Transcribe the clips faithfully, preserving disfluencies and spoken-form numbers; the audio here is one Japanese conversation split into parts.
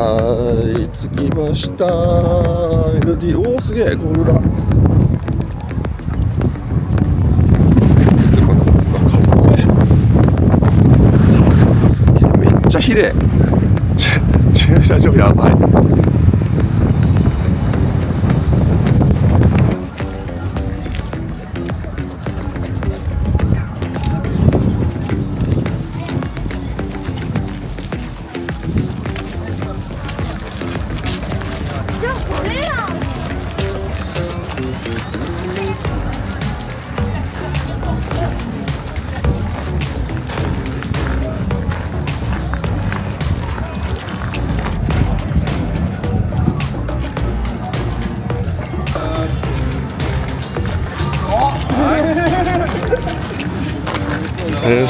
はい着きました。 エルディー おおすげえゴールラってこの風風すげえめっちゃ綺麗駐車場やばい。です。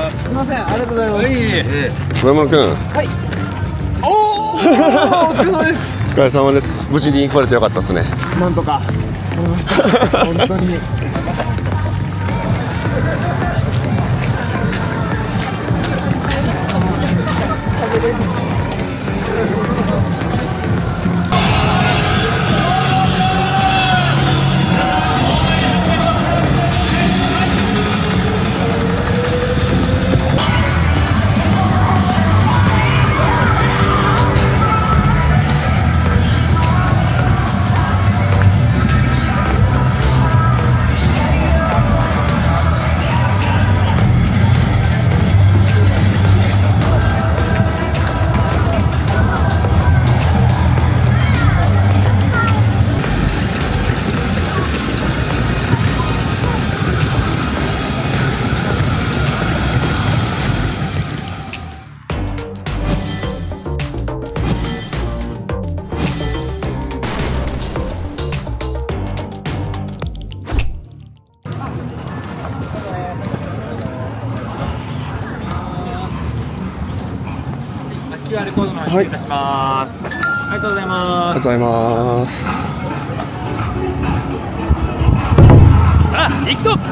すみません、ありがとうございます。 村村君。 はい。おお、お疲れ様です。 お疲れ様です。無事に来れてよかったですね。 なんとか来れました。本当に。 キューアール コードの失礼いたします。はい、ありがとうございます。 ありがとうございます。 さあ、行くぞ。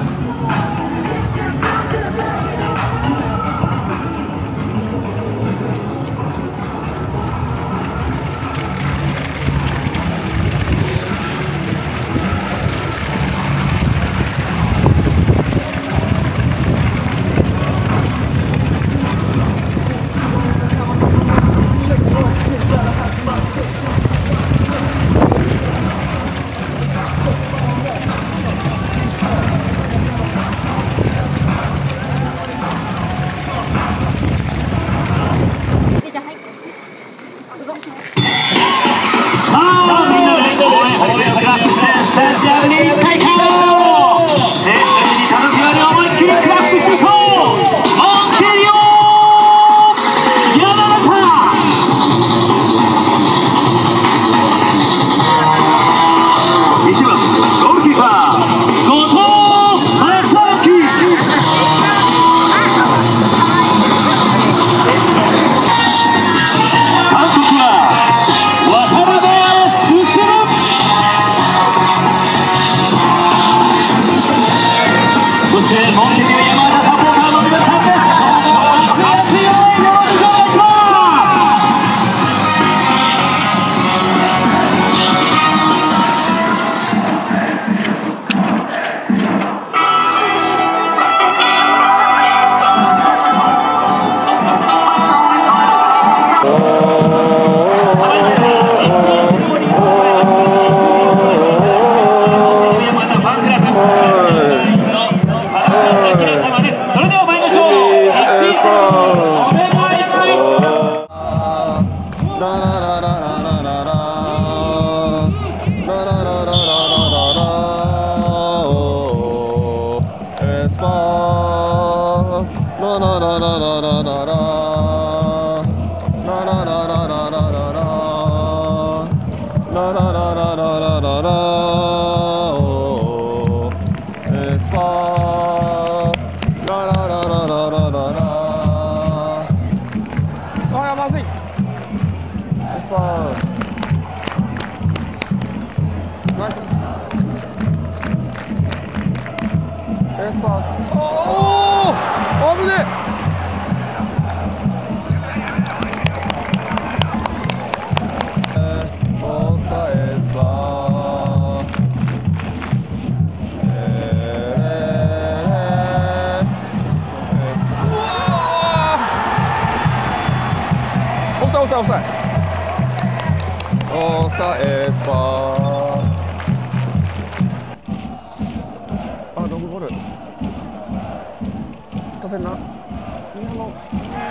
エスパース。おお、危ねえ。 さいオフサイオフサイオフサイエスパーあロングボール出せんなニハモン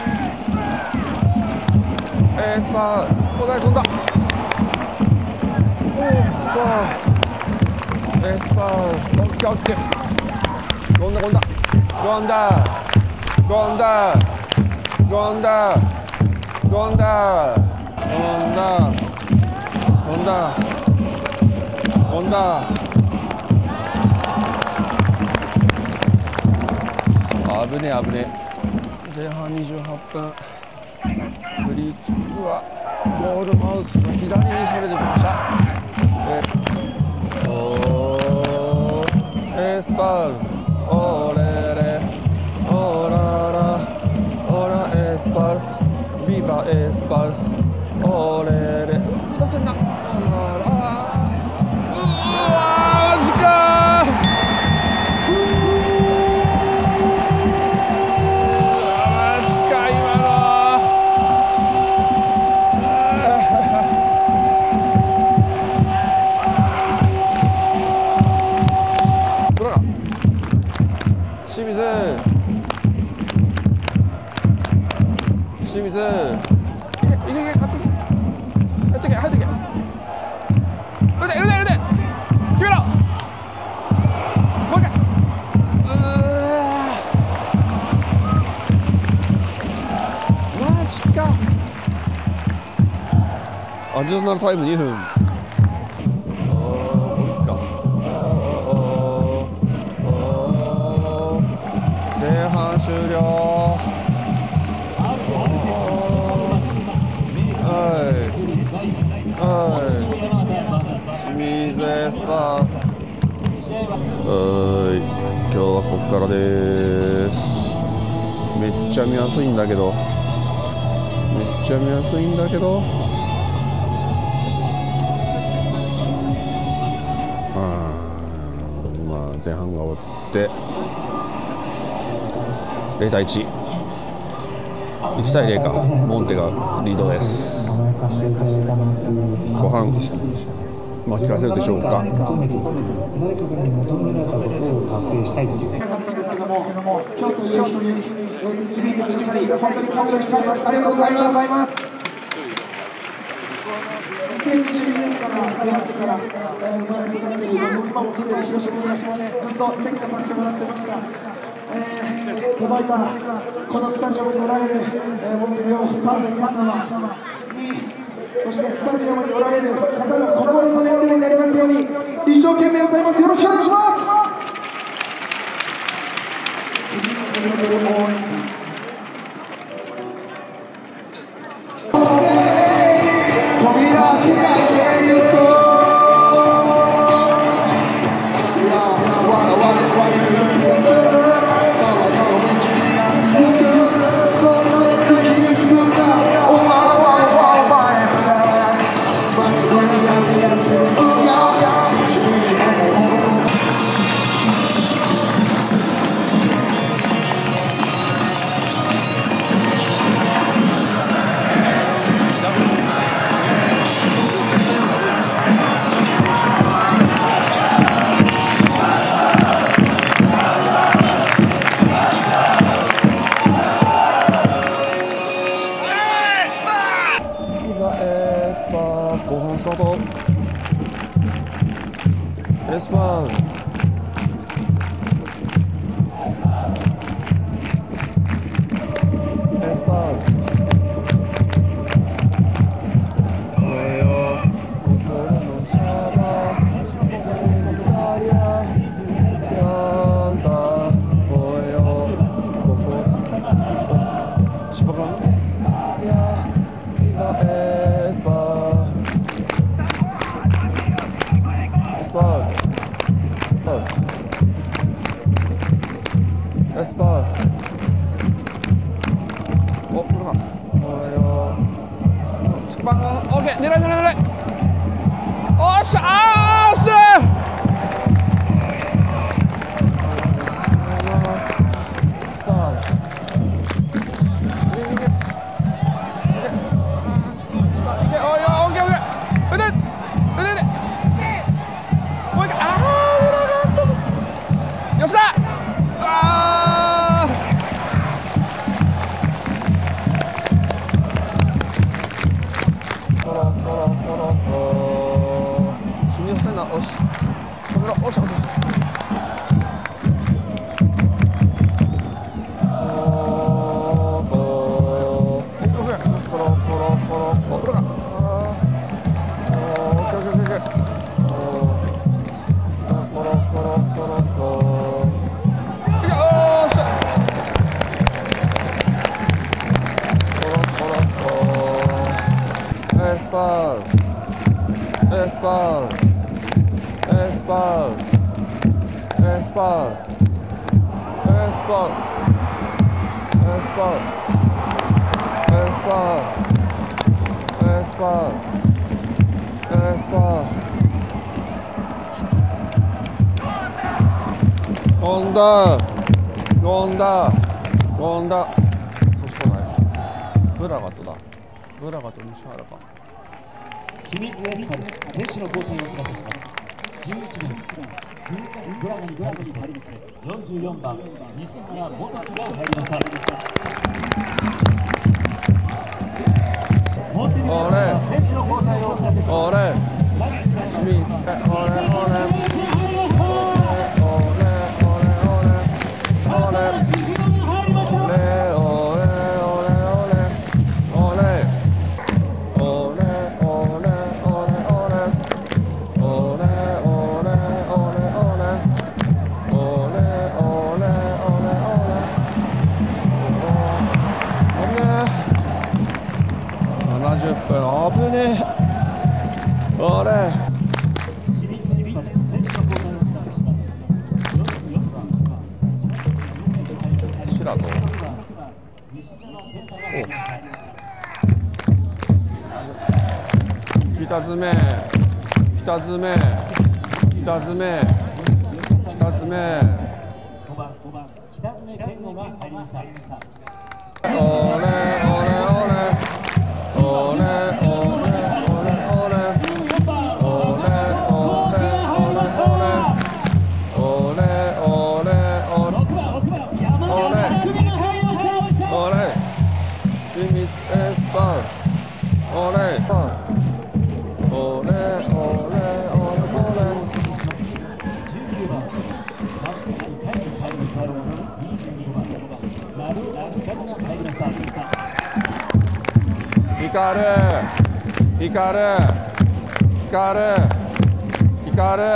エスパーお題飛んだおーエスパーオッケーオッケーゴンダゴンダゴンダゴンダゴンダゴンダゴンダゴンダゴンダ危ねえ危ねえ前半にじゅうはっぷんフリーキックはゴールマウスの左にそれてきましたえおーエスパルスオレレオララオラエスパルスビバエスパルスオレレう出せんなオララうわマジかマジか今のどうだ清水清水いけいけいけ勝ってき入ってけ入ってけ腕腕腕決めろもう一回うーマジかアディショナルタイムにふん前半終了清水エスパーはい今日はここからですめっちゃ見やすいんだけどめっちゃ見やすいんだけどあまあ前半が終わってゼロ対いちいち対ゼロかモンテがリードです後半巻き返せるでしょうか。誰かに求められたことを達成したいっていう。なかったですけども、今日という日に導いてくださり、本当に感謝しています。ありがとうございます。にせんにじゅうにねんからやってから生まれ育っている今も住んでいる広島でずっとチェックさせてもらってました。えー、ただいまこのスタジアムにおられる、えー、モンテリオファンの皆様に。そしてスタジアムにおられる方の心の年齢になりますように一生懸命歌います。よろしくお願いします。扉開いてゆこう。いやわらわらわいる気がする。ままの道に行くそんな時にすんだお前はお前後半スタートエスパーエスパーエスパーお、これかおいよスパンオッケー狙い狙い狙いおっしゃあー惜しいスパーコブラがあーおーオッケーオッケーオッケーおーコロコロコロコよーしゃコロコロコエスパーエスパーエスパーエスパーエスパーエスパーエスパーエスパーエスパー飛んだ飛んだ飛んだそしてないブラガトだブラガト西原か清水エスパルス選手の交代をお知らせします。じゅういちばんブラガに入りましてよんじゅうよんばん西原元樹が入りました。モンテリオ選手の交代をお知らせします。 俺清水俺俺ななじゅっぷん危ねえあれ白と北爪北爪北爪北爪ごばんごばん北爪健吾が入りました。 おれおれおれおれおれおれおれおれおれおれおれおれ清水エスパーおれおれおれおれおれじゅうきゅうばんバスケットにタイム入りました。にじゅうにばん丸ランカルが入りました。 光る光る光る光る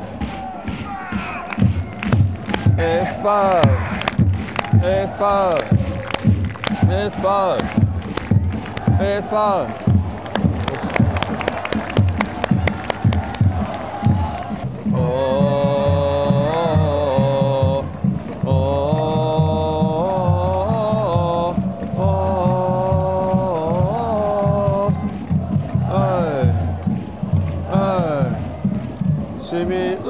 エスパーエスパーエスパーエスパー清水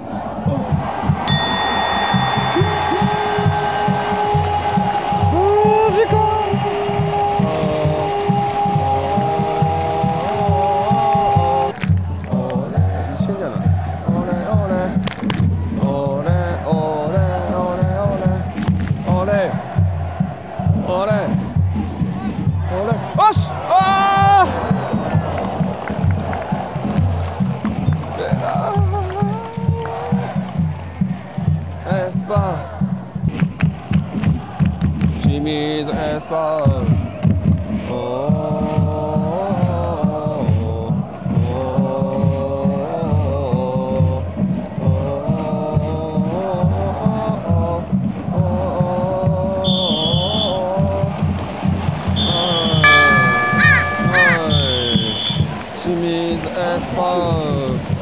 清水エスパー清水エスパー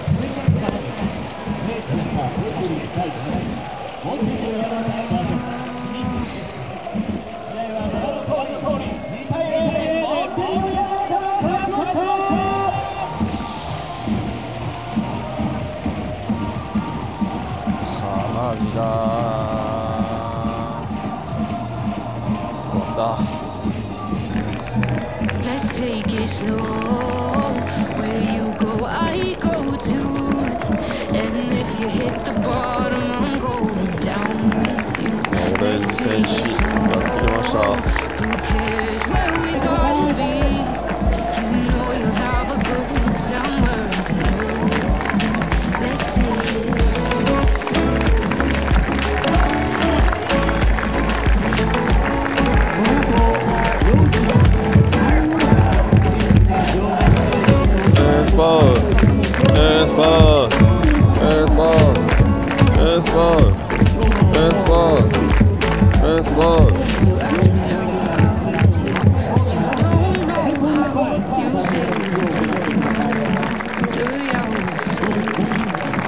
マジだ飛んだ Let's take it slow. Where you go, I go too. And if you hit the bottom, I'm going down with you. Let's take it slow. Who cares where we gotta be? You know you'll have a good time wherever you go. Let's take it slow. you say you're taking over your secret.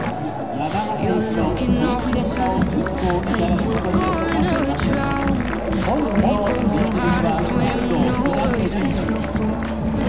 You're looking all concerned, like we're gonna drown. But we both know how to swim, no worries, cause we'll fall.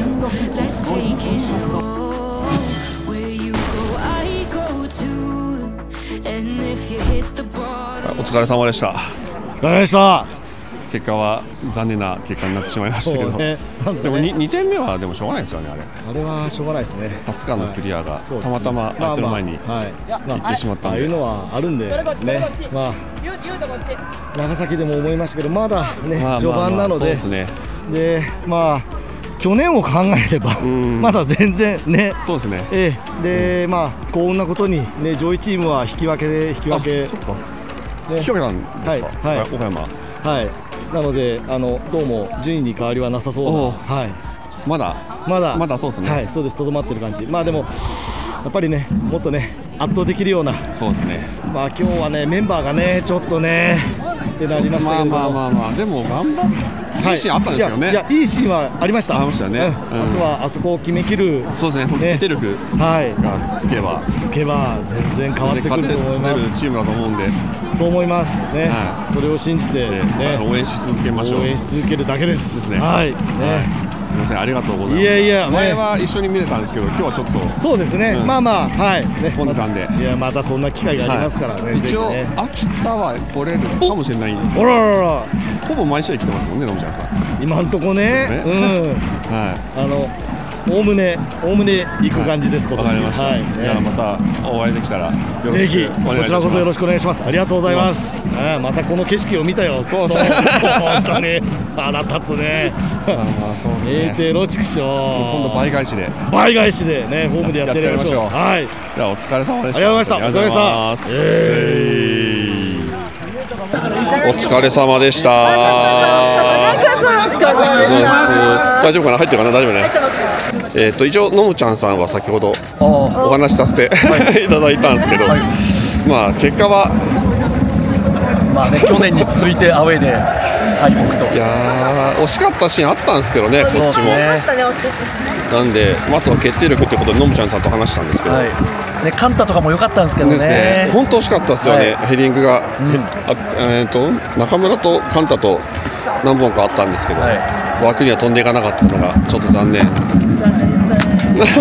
Let's take it slow. Where you go, I go too. And if you hit the bottom. お疲れ様でした。 お疲れ様でした。 結果は残念な結果になってしまいましたけど、ね、でも 2, にてんめはでもしょうがないですよね、あれ。 あれはしょうがないですね。 はつかのクリアが、はい、たまたま相手の前に行ってしまったんで、 ああいうのはあるんで、ね、まあ、長崎でも思いましたけど、まだね、まあ、序盤なので、で、まあ、去年を考えれば、まだ全然ね、 そうですね、 ええ、で、まあ、幸運なことに、ね、上位チームは引き分けで、引き分け、 そっか、引き分けなんですか、はい、岡山。 はい、なのであのどうも順位に変わりはなさそうな、はい、 まだまだまだそうですね、 はい、そうです、とどまってる感じ、まあでもやっぱりね、もっとね圧倒できるような、 そうですね、 まあ今日はねメンバーがねちょっとねってなりましたけど、 まあまあまあまあ、でも頑張って、いいシーンあったんですよね。 いやいいシーンはありました。 ありましたね。 あとはあそこを決めきる、 そうですね、本当に決定力がつけばつけば全然変わってくると思います。 チームだと思うんで、 そう思いますね。それを信じてね、 応援し続けましょう。 応援し続けるだけです。 ですね。 はい。ね。 すみません、ありがとうございます。 いやいや、 前は一緒に見れたんですけど、今日はちょっとそうですね、まあまあ、はい、 混んでたんで、 いや、またそんな機会がありますからね、 一応、秋田は来れるかもしれないんで、 あららら、 ほぼ毎試合来てますもんね、のむちゃんさん。 今んとこね、うん、はい、あの、おおむね、おおむね行く感じです、今年。 わかりました。じゃあ、またお会いできたら、 ぜひ、こちらこそよろしくお願いします。ありがとうございます。またこの景色を見たよ。そうそう、本当に腹立つね。ええてロチクショー。 今度倍返しで。 倍返しでね、ホームでやってやりましょう。はい。 じゃあお疲れ様でした。 ありがとうございました。お疲れ様でした。 お疲れ様でした。大丈夫かな、入ってるかな、大丈夫ね。えっと一応のむちゃんさんは先ほどお話しさせていただいたんですけど、まあ結果はまあね、去年に続いてアウェーで敗北と。 いやー、惜しかったシーンあったんですけどね、こっちも。なんで、あとは決定力ってことでのむちゃんさんと話したんですけど、 ね、カンタとかも良かったんですけどね。 本当惜しかったですよね、ヘディングが。えっと中村とカンタと何本かあったんですけど、枠には飛んでいかなかったのがちょっと残念。暴れてる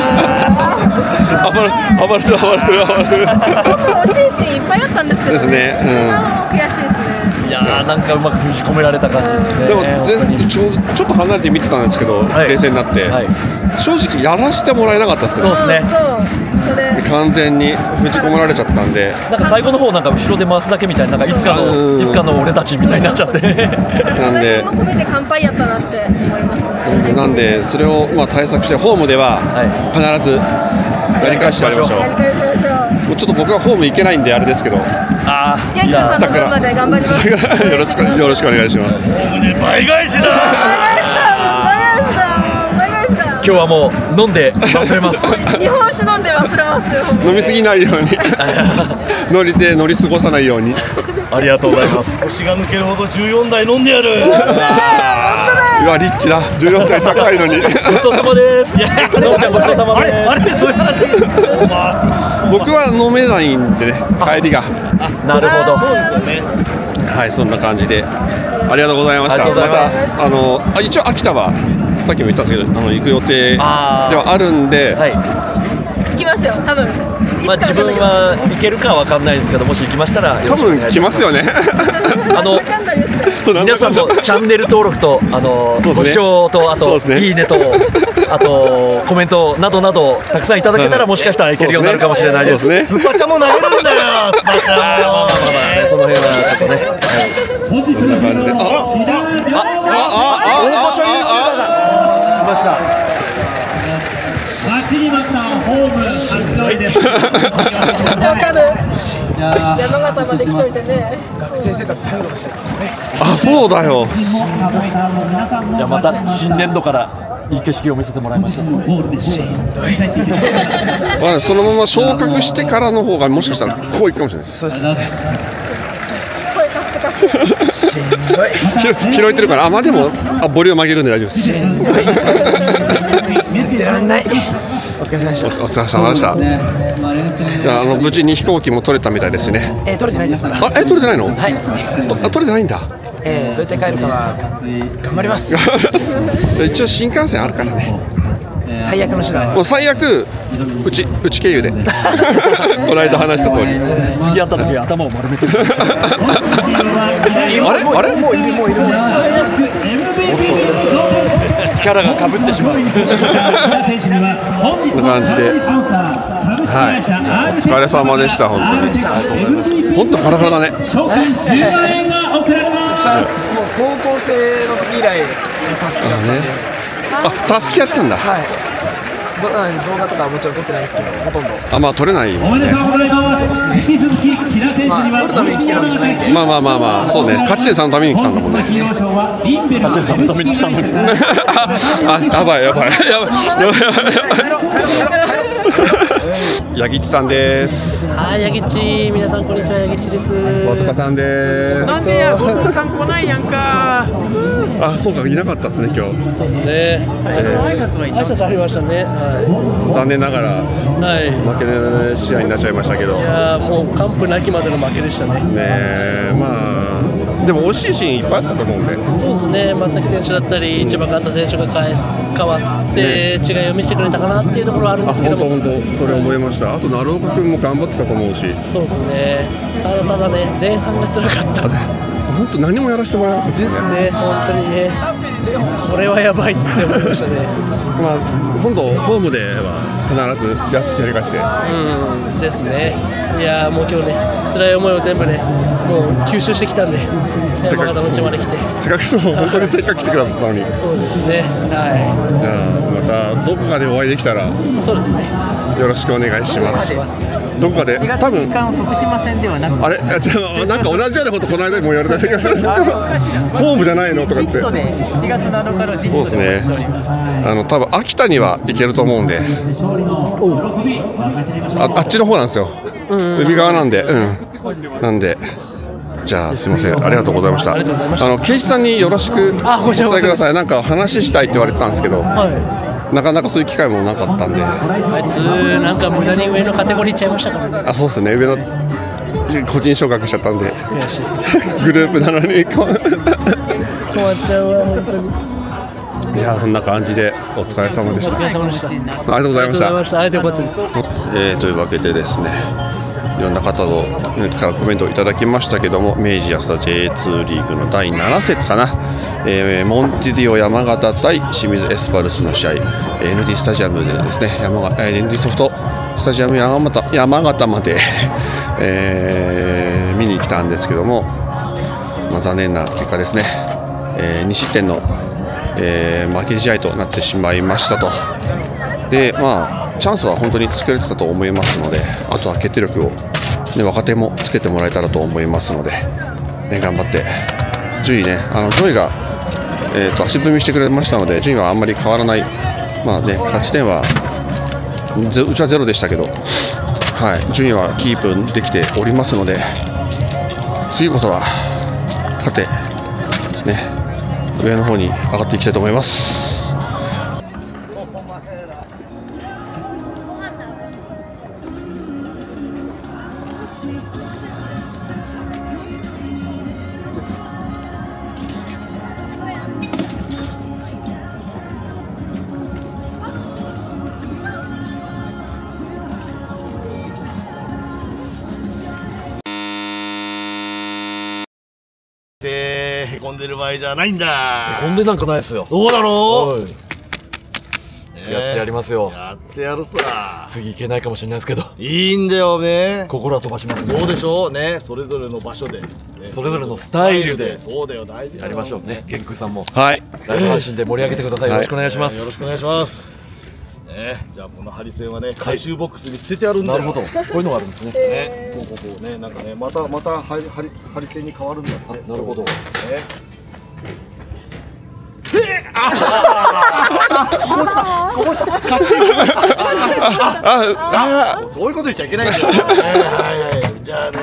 暴れてる暴れてる。 惜しいシーンいっぱいあったんですけどね。ですね。悔しいですね。 いやー、なんかうまく封じ込められた感じですね。 でも全ちょちょっと離れて見てたんですけど、冷静になって、正直やらせてもらえなかったですね。 そうですね。 完全に封じ込められちゃったんで、 なんか最後の方なんか後ろで回すだけみたいな、なんかいつかのいつかの俺たちみたいになっちゃって。 なんで込めて乾杯やったなって思います。 なんでそれをまあ対策してホームでは必ずやり返してやりましょう。もうちょっと僕はホーム行けないんであれですけど、 ああ、下から頑張ります。 よろしくよろしくお願いします。 ホームで倍返しだ。今日はもう飲んで忘れます。 日本酒飲んで忘れますよ。 飲みすぎないように乗りで乗り過ごさないように。 ありがとうございます。 腰が抜けるほどじゅうよんだい飲んでやる。 うわリッチだ。じゅうよんだい高いのに。 ごちそうさまです。のむちゃんごちそうさまです。 あれそういう話。 僕は飲めないんでね、帰りが。 なるほど。 そうですよね。 はい、そんな感じでありがとうございました。またあの一応秋田はさっきも言ったんですけど、あの行く予定ではあるんで、 はい、 行きますよ多分。 まあ自分は行けるかは分かんないですけど、もし行きましたら多分来ますよね。 あの皆さんのチャンネル登録とあのご視聴とあといいねとあとコメントなどなどたくさんいただけたら、もしかしたら行けるようになるかもしれないです。 スパチャも投げるんだよ。スパチャ。 まあまあまあその辺はちょっとね。 こんな感じで、ああああ大御所 ユーチューバー が来ました。 待ちに待ったホームしんどいです。 わかる。山形まで来といてね。 学生生活最後の試合これ。 あ、そうだよ。 いやまた新年度からいい景色を見せてもらいました。しんどい。 まあそのまま昇格してからの方がもしかしたらこういくかもしれないです。 そうですね。 声カスカス。 しんどい。 拾えてるから、あまあでもあボリューム上げるんで大丈夫です。 しんどい。 らんない。お疲れ様でした。 お疲れ様でした。じゃあ、あの無事に飛行機も取れたみたいですね。 えー、取れてないですまだ。 あ、え、取れてないの？ はい。 あ、取れてないんだ。 えー、どうやって帰るかは頑張ります。 一応新幹線あるからね。 最悪の手段。 もう最悪うちうち経由で。この間話した通り。 次会った時頭を丸めてる。 あれあれ？ もういるもういるもういる。 キャラが被ってしまう。 こんな感じで、はい、じゃあお疲れ様でした。本当に本当カラカラだね。 もう高校生の時以来タスクだったんで。 あ、タスクやってたんだ。 はい。動画とかはもちろん撮ってないですけど、ほとんど。 あ、まあ撮れないもんね。 そうですね。まあ撮るために来てるわけじゃないんで。 まあまあまあまあ、そうね。勝ち点さんのために来たんだもんね。 勝ち点さんのために来たのに。 あ、やばいやばいやばいやばいやばい。ヤギチさんです。 はい、ヤギチ、皆さんこんにちは、ヤギチです。 大塚さんです。 なんでや、大塚さん来ないやんか。 あ、そうか、いなかったですね、今日。 そうですね。挨拶は挨拶ありましたね。はい。残念ながら、 はい、 負けの試合になっちゃいましたけど。 いや、もう完膚なきまでの負けでしたね。 ねえ、まあ、でも惜しいシーンいっぱいあったと思うんで。 そうですね、松崎選手だったり、一番勝った選手が変え変わって、違いを見せてくれたかなっていうところはあるんですけども。 本当本当、それ思いました。あと、鳴岡君も頑張ってたと思うし。 そうですね。ただただね、前半が辛かった。 本当何もやらせてもらえなかったですね。本当にね、これはやばいって思いましたね。 まあ今度ホームでは必ずややり返して。 うんですね。いやもう今日ね、辛い思いを全部ね、もう吸収してきたんで、山形の地まで来て。 せっかくそう本当にせっかく来てくれたのに。 そうですね。はい。 じゃあまたどこかでお会いできたら。 そうですね。 よろしくお願いします。どこかで多分徳島戦ではなくあれじゃあなんか同じようなことこの間も言われた気がするんですけどホームじゃないのとかってしがつなのかのそうですねあの多分秋田には行けると思うんで あ, あっちの方なんですよ海側なんでうんなんでじゃあすみませんありがとうございましたあの圭司さんによろしくお伝えくださいなんか話したいって言われてたんですけどなかなかそういう機会もなかったんであいつなんか無駄に上のカテゴリーいっちゃいましたからねあそうですね上の個人昇格しちゃったんで悔しいグループなのに困っちゃうわ本当にいやそんな感じでお疲れ様でしたお疲れ様でしたありがとうございましたありがとうございました会えてよかったです、 えー、というわけでですねいろんな方のからコメントをいただきましたけども明治安田 ジェイツー リーグのだいなな節かなえー、モンティディオ山形対清水エスパルスの試合 エヌディー スタジアムでですね山形 エヌディー ソフトスタジアム山形、山形まで、えー、見に来たんですけども、まあ、残念な結果ですね、えー、に失点の、えー、負け試合となってしまいましたとで、まあ、チャンスは本当に作れてたと思いますのであとは決定力を、ね、若手もつけてもらえたらと思いますので、ね、頑張って順位ねあの上位がえー、と足踏みしてくれましたので順位はあんまり変わらない、まあね、勝ち点はうちはゼロでしたけど、はい、順位はキープできておりますので次こそは勝て、ね、上の方に上がっていきたいと思います。 へこんでる場合じゃないんだ。 へこんでなんかないですよ。 どうだろう。 やってやりますよ。 やってやるさ。 次行けないかもしれないですけど。 いいんだよね。 心は飛ばします。 そうでしょうね。それぞれの場所で、ね、 それぞれのスタイルで。 そうだよ大事。 やりましょうね。ケンクさんも。 はい。 ライブ配信で盛り上げてください。よろしくお願いします。 よろしくお願いします。ね、じゃあこのハリセンはね回収ボックスに捨ててあるんだよ。 なるほど。こういうのがあるんですね。 ね、こうこうこうねなんかねまたまたハリハリハリセンに変わるんだって。 なるほど。ね。 こぼした、勝ちに来ました。ああ、そういうこと言っちゃいけないんだよ。はいはい、じゃあね。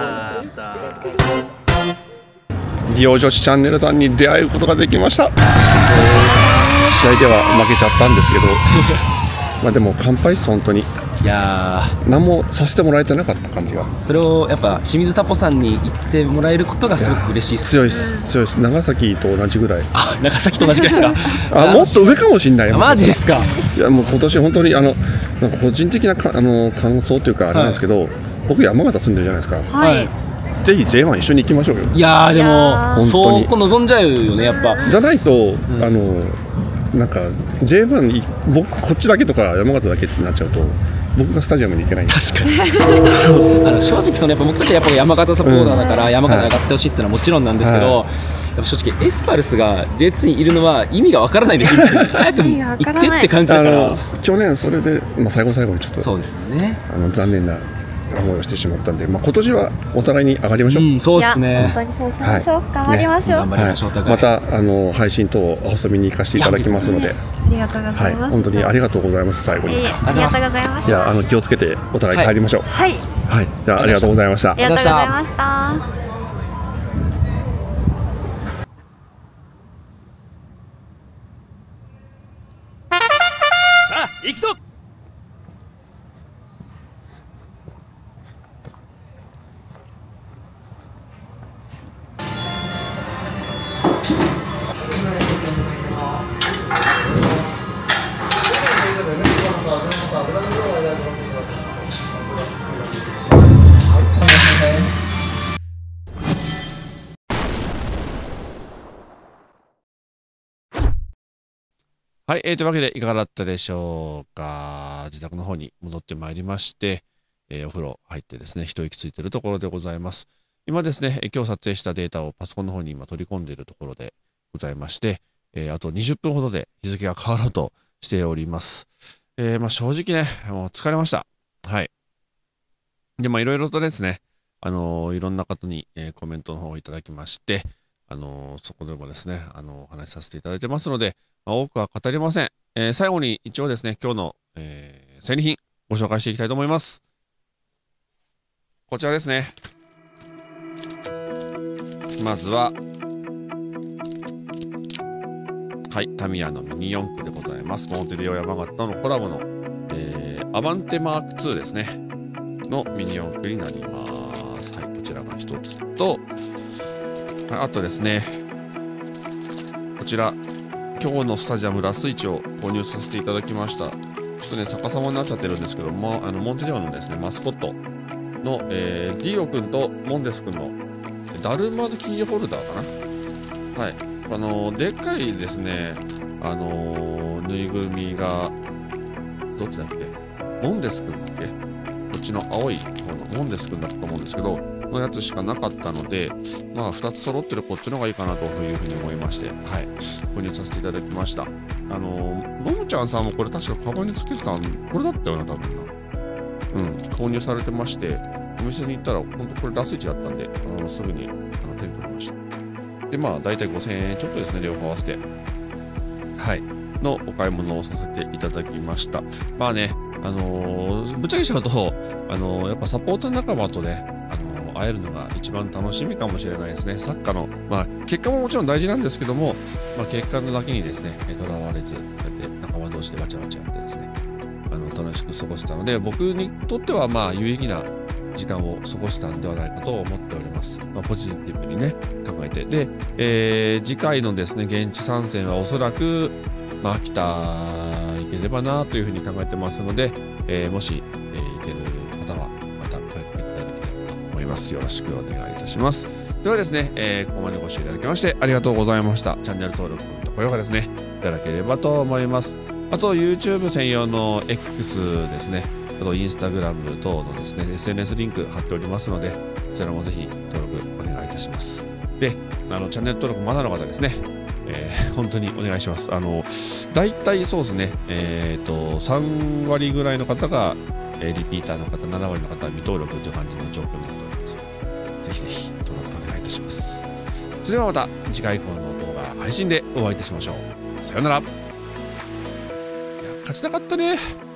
リオ女子チャンネルさんに出会うことができました。えー、試合では負けちゃったんですけどまあでも乾杯っす本当に。 いやー何もさせてもらえてなかった感じが。 それをやっぱ清水サポさんに言ってもらえることがすごく嬉しいです。 強いです強いです。長崎と同じぐらい。 あ、長崎と同じぐらいですか。 あ、もっと上かもしれないよ。 マジですか。 いやもう今年本当にあのなんか個人的なかあの感想というかあれなんですけど、はい、僕山形住んでるじゃないですか。はい。ぜひ ジェイワン 一緒に行きましょうよ。 いやーでもそうこ望んじゃうよねやっぱ。 じゃないと、うん、あのなんか ジェイワン 僕こっちだけとか山形だけってなっちゃうと僕がスタジアムに行けないんです。 確かに。あの正直そのやっぱ僕たちはやっぱ山形サポーターだから山形上がってほしいっていうのはもちろんなんですけど、はい、やっぱ正直エスパルスが ジェイツー にいるのは意味がわからないですよ。早く行ってって感じだから。 去年それでまあ最後の最後にちょっとそうですよね。 あの残念な思いをしてしまったんで、まあ今年はお互いに上がりましょう。うん、 そうですね。 本当にそうしましょう。頑張りましょう。 頑張りましょう。 またあの配信等遊びに行かせていただきますので、 ありがとうございます。 本当にありがとうございます。最後に。 ありがとうございます。 いやあの気をつけてお互い帰りましょう。 はい。 はい。じゃあありがとうございました。 ありがとうございました。 さあ行くぞ。 はい、えー、というわけでいかがだったでしょうか。自宅の方に戻ってまいりまして、えー、お風呂入ってですね一息ついているところでございます。今ですね今日撮影したデータをパソコンの方に今取り込んでいるところでございまして、えー、あとにじゅっぷんほどで日付が変わろうとしております。えー、まあ正直ねもう疲れました。はい。でまあいろいろとですねあのー、いろんな方に、えー、コメントの方をいただきまして、あのー、そこでもですねあのー、お話しさせていただいてますので、まあ、多くは語りません。えー、最後に一応ですね今日の、えー、戦利品ご紹介していきたいと思います。こちらですね。まずははいタミヤのミニ四駆でございます。モンテディオ山形とのコラボの、えー、アバンテマークツーですねのミニ四駆になります。はい、こちらが一つと、あとですねこちら今日のスタジアムラスイチを購入させていただきました。ちょっとね逆さまになっちゃってるんですけども、あのモンテディオのですねマスコットの、えー、ディオ君とモンデス君のダルマキーホルダーかな。はい、あのー、でっかいですねあのー、ぬいぐるみがどっちだっけ、モンデス君だっけ、こっちの青い方のモンデス君だったと思うんですけどのやつしかなかったので、まあふたつ揃ってるこっちの方がいいかなというふうに思いまして、はい、購入させていただきました。あのー、のむちゃんさんもこれ確かカバンにつけてたんこれだったよな多分な。うん、購入されてまして、お店に行ったら本当これラスイチだったんで、あのすぐにあの手に取りました。でまあ大体ごせんえんちょっとですね両方合わせて、はいのお買い物をさせていただきました。まあねあのー、ぶっちゃけちゃうと、あのー、やっぱサポーター仲間とね、あのー、会えるのが一番楽しみかもしれないですね。サッカーの、まあ、結果ももちろん大事なんですけども、まあ、結果だけにですねとらわれず、こうやって仲間同士でバチャバチャやってですねあの楽しく過ごしたので、僕にとってはまあ有意義な時間を過ごしたんではないかと思っております。まあ、ポジティブにね考えて、で、えー、次回のですね現地参戦はおそらく、まあ、秋田行ければなというふうに考えてますので、えー、もし、えー、行ける方はまた声かけていただければと思います。よろしくお願いいたします。ではですね、えー、ここまでご視聴いただきましてありがとうございました。チャンネル登録、コメント、高評価ですねいただければと思います。あと YouTube 専用の X ですね、あと Instagram 等のですね エスエヌエス リンク貼っておりますので、こちらもぜひ登録お願いいたします。で、あのチャンネル登録まだの方ですね、えー、本当にお願いします。あの大体そうですね、えー、とさんわりぐらいの方が、えー、リピーターの方、ななわりの方は未登録という感じの状況になっております。ぜひぜひ登録お願いいたします。それではまた次回以降の動画配信でお会いいたしましょう。さようなら。いや、勝ちたかったね。